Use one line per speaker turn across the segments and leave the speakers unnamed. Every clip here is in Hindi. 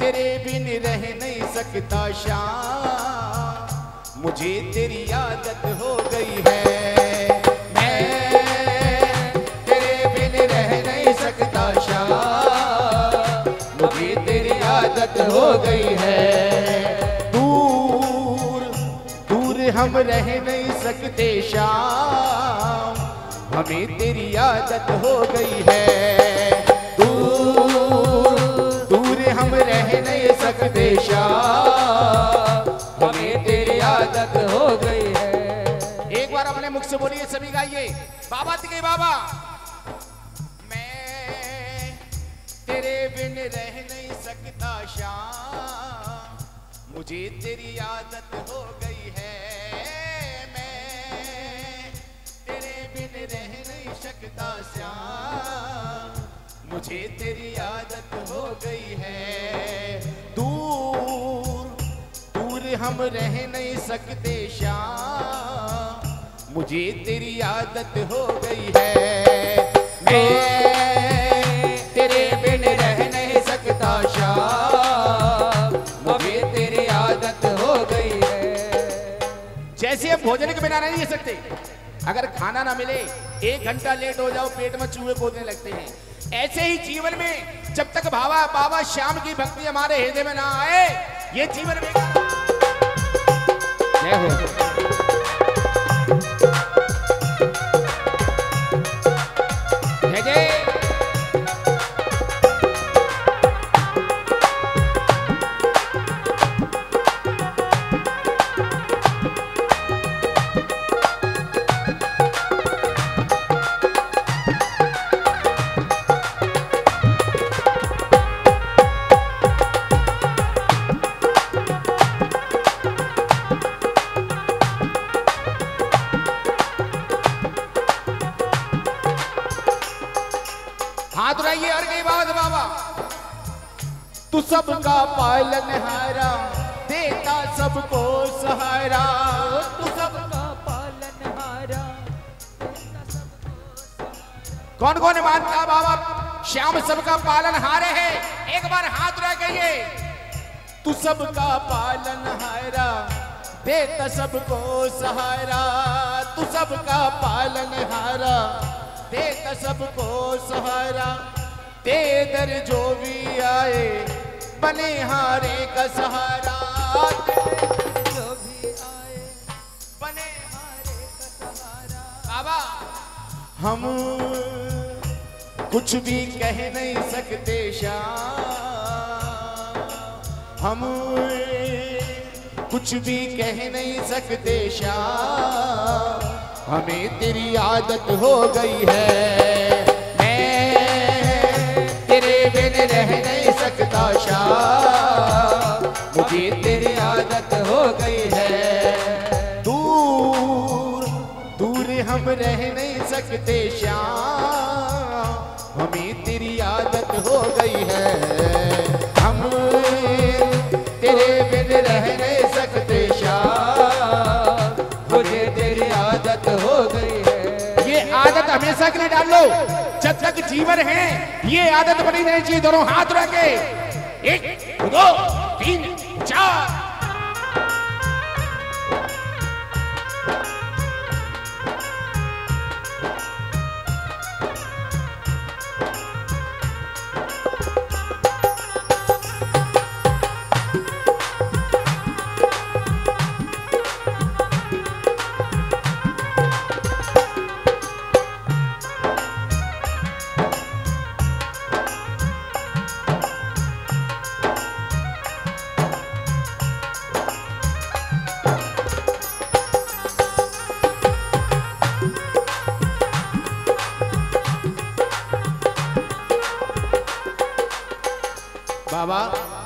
तेरे बिन रह नहीं सकता श्याम, मुझे तेरी आदत हो गई है। मैं तेरे बिन रह नहीं सकता श्याम, मुझे तेरी आदत हो गई है। दूर दूर हम रह नहीं सकते श्याम, हमें तेरी आदत हो गई है। दूर दूर हम रह नहीं सकते श्याम, हमें तेरी आदत हो गई है। एक बार अपने मुख से बोलिए, सभी गाइए, बाबा ती बाबा। मैं तेरे बिन रह नहीं सकता श्याम, मुझे तेरी आदत हो गई है। मैं तेरे बिन रह नहीं सकता श्याम, मुझे तेरी आदत हो गई है। दूर दूर हम रह नहीं सकते श्याम, मुझे तेरी आदत हो गई है। मैं तेरे बिन रह नहीं सकता श्याम, मुझे तेरी आदत हो गई है। जैसे हम भोजन के बिना नहीं रह सकते, अगर खाना ना मिले 1 घंटा लेट हो जाओ पेट में चूहे कूदने लगते हैं, ऐसे ही जीवन में जब तक बाबा श्याम की भक्ति हमारे हृदय में ना आए, ये जीवन में जय हो। जय जय। हाथ उठाइए और कहीं बाबा से बाबा। तू सबका पालनहारा, देता सबको सहारा। तू सबका पालनहारा, देता सबको सहारा। कौन कौन मानता बाबा श्याम सबका पालनहार है? एक बार हाथ उठा कहिए। तू सबका पालनहारा, देता सबको सहारा। तू सबका पालनहारा, देता सबको सहारा। तेरे दर जो भी आए, बने हारे का सहारा। जो भी आए, बने हारे का सहारा। बाबा हम कुछ भी कह नहीं सकते श्याम, हम कुछ भी कह नहीं सकते श्याम, हमें तेरी आदत हो गई है। मैं तेरे बिन रह नहीं सकता श्याम, मुझे तेरी आदत हो गई है। दूर दूर हम रह नहीं सकते श्याम, हमें तेरी आदत हो गई है। हम तेरे बिन रह नहीं सकते श्याम, मुझे तेरी आदत हो गई है। ये आदत हमेशा के लिए डाल लो, जब तक जीवन है ये आदत बनी रहनी चाहिए। दोनों हाथ रखे, 1 2 3 4। बाबा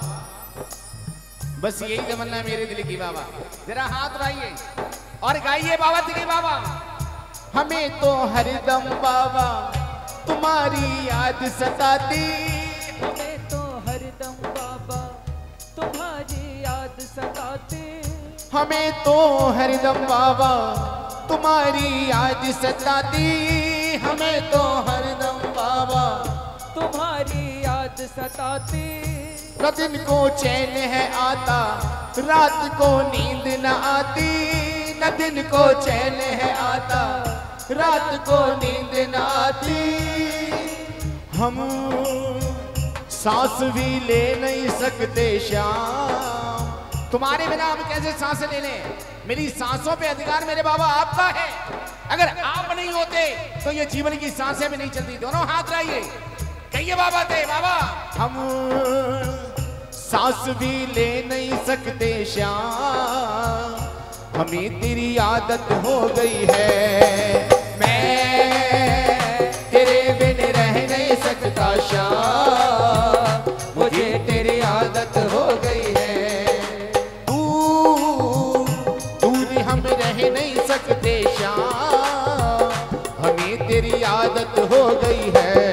बस यही तमन्ना मेरे दिल की बाबा। जरा हाथ उठाइए और गाइए बाबा ती बाबा। हमें तो हरदम बाबा तुम्हारी याद सताती,
हमें तो हरदम बाबा तुम्हारी याद सताती।
हमें तो हरदम बाबा तुम्हारी याद सताती। हमें तो हरदम बाबा
तुम्हारी याद याद सताती,
न दिन को चैन है आता, रात को नींद न आती, न दिन को चैन है आता, रात को नींद न आती। हम सांस भी ले नहीं सकते श्याम, तुम्हारे बिना हम कैसे सांस ले लें? मेरी सांसों पे अधिकार मेरे बाबा आपका है। अगर आप नहीं होते तो ये जीवन की सांसें भी नहीं चलती। दोनों हाथ रहिए, कहिए बाबा थे बाबा। हम सांस भी ले नहीं सकते श्याम, हमें तेरी आदत हो गई है। मैं तेरे बिन रह नहीं सकता श्याम, मुझे तेरी आदत हो गई है। दूर हम रह नहीं सकते श्याम, हमें तेरी आदत हो गई है।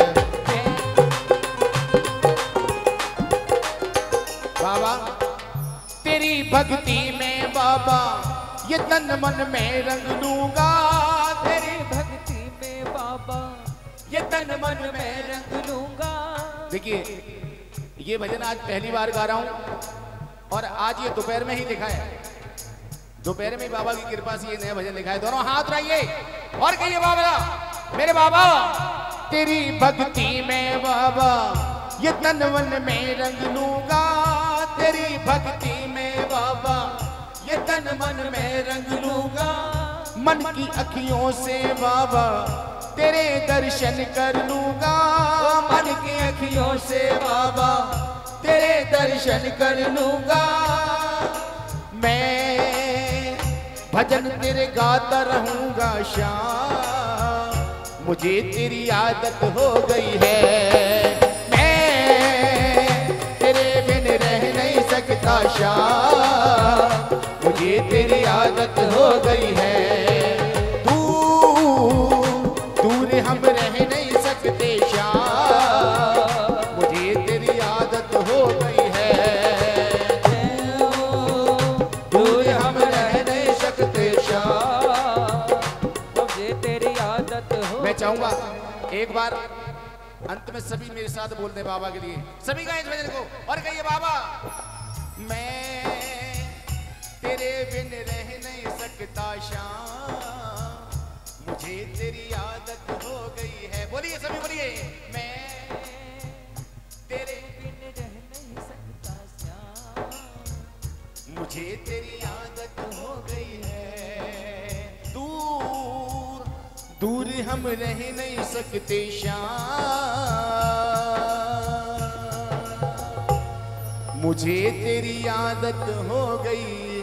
बाबा तेरी भक्ति में बाबा ये तन मन में रंग लूंगा,
तेरी भक्ति में बाबा ये तन मन में रंग लूंगा।
देखिए ये भजन आज पहली बार गा रहा हूं और आज ये दोपहर में ही लिखा है। दोपहर में बाबा की कृपा से ये नया भजन लिखा है। दोनों हाथ रहिए और कहिए बाबा मेरे बाबा तेरी भक्ति में बाबा ये तन मन में रंग लूंगा, तेरी भक्ति में बाबा ये तन मन में रंग लूंगा। मन की अखियों से बाबा तेरे दर्शन कर लूंगा, मन की अखियों से बाबा तेरे दर्शन कर लूंगा। मैं भजन तेरे गाता रहूंगा श्याम, मुझे तेरी आदत हो गई है। मैं तेरे बिन रह नहीं सकता श्याम, मुझे तेरी आदत हो गई है। दूर हम रह नहीं सकते श्याम, मुझे तेरी आदत हो गई है। दूर हम रह नहीं सकते श्याम,
मुझे तेरी आदत हो।
मैं चाहूंगा एक बार अंत में सभी मेरे साथ बोल दे बाबा के लिए। सभी गाएं इस भजन को और कहिए बाबा मैं तेरे बिन रह नहीं सकता श्याम, मुझे तेरी आदत हो गई है। बोलिए सभी बोलिए मैं तेरे
बिन रह नहीं सकता श्याम,
मुझे तेरी आदत हो गई है। दूर हम रह नहीं सकते श्याम, मुझे तेरी आदत हो गई